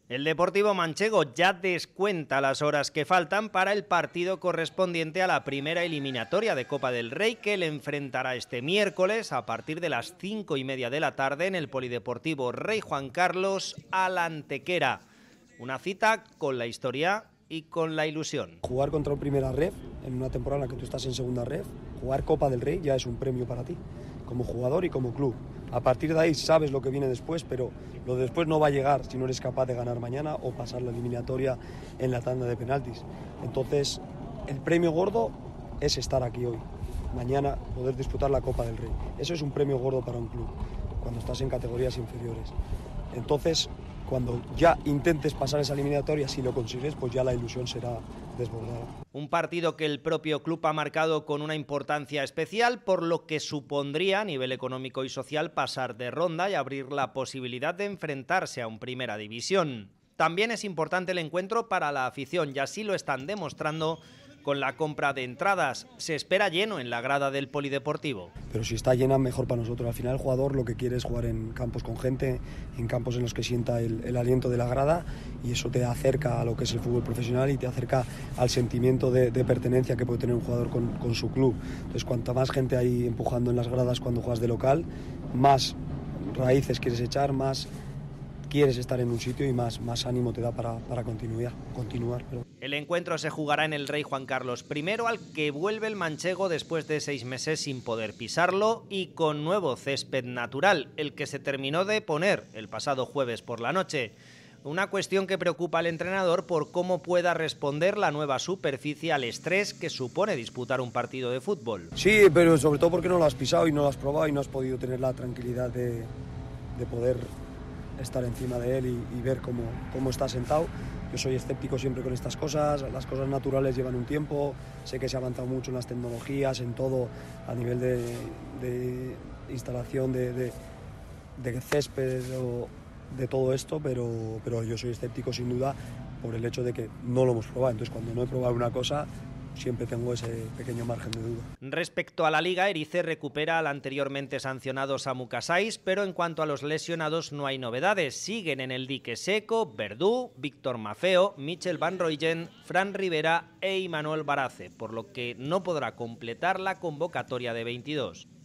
El Deportivo Manchego ya descuenta las horas que faltan para el partido correspondiente a la primera eliminatoria de Copa del Rey, que le enfrentará este miércoles a partir de las 5:30 de la tarde en el Polideportivo Rey Juan Carlos al Antequera. Una cita con la historia y con la ilusión. Jugar contra un primera ref en una temporada en la que tú estás en segunda ref, jugar Copa del Rey ya es un premio para ti, como jugador y como club. A partir de ahí sabes lo que viene después, pero lo de después no va a llegar si no eres capaz de ganar mañana o pasar la eliminatoria en la tanda de penaltis. Entonces, el premio gordo es estar aquí hoy, mañana poder disputar la Copa del Rey. Eso es un premio gordo para un club, cuando estás en categorías inferiores. Entonces, cuando ya intentes pasar esa eliminatoria, si lo consigues, pues ya la ilusión será desbordada. Un partido que el propio club ha marcado con una importancia especial, por lo que supondría a nivel económico y social pasar de ronda y abrir la posibilidad de enfrentarse a un Primera División. También es importante el encuentro para la afición, y así lo están demostrando con la compra de entradas. Se espera lleno en la grada del Polideportivo. Pero si está llena, mejor para nosotros. Al final el jugador lo que quiere es jugar en campos con gente, en campos en los que sienta el aliento de la grada, y eso te acerca a lo que es el fútbol profesional y te acerca al sentimiento de pertenencia que puede tener un jugador con su club. Entonces, cuanta más gente hay empujando en las gradas cuando juegas de local, más raíces quieres echar, más quieres estar en un sitio y más ánimo te da para continuar. El encuentro se jugará en el Rey Juan Carlos I, al que vuelve el manchego después de 6 meses sin poder pisarlo y con nuevo césped natural, el que se terminó de poner el pasado jueves por la noche. Una cuestión que preocupa al entrenador por cómo pueda responder la nueva superficie al estrés que supone disputar un partido de fútbol. Sí, pero sobre todo porque no lo has pisado y no lo has probado y no has podido tener la tranquilidad de poder estar encima de él y ver cómo está sentado. Yo soy escéptico siempre con estas cosas, las cosas naturales llevan un tiempo, sé que se ha avanzado mucho en las tecnologías, en todo, a nivel de instalación de césped o de todo esto, pero yo soy escéptico sin duda por el hecho de que no lo hemos probado. Entonces, cuando no he probado una cosa, siempre tengo ese pequeño margen de duda. Respecto a la Liga, Erice recupera al anteriormente sancionado Samu Casais, pero en cuanto a los lesionados no hay novedades. Siguen en el dique seco Verdú, Víctor Mafeo, Michel Van Rooyen, Fran Rivera e Imanol Barace, por lo que no podrá completar la convocatoria de 22.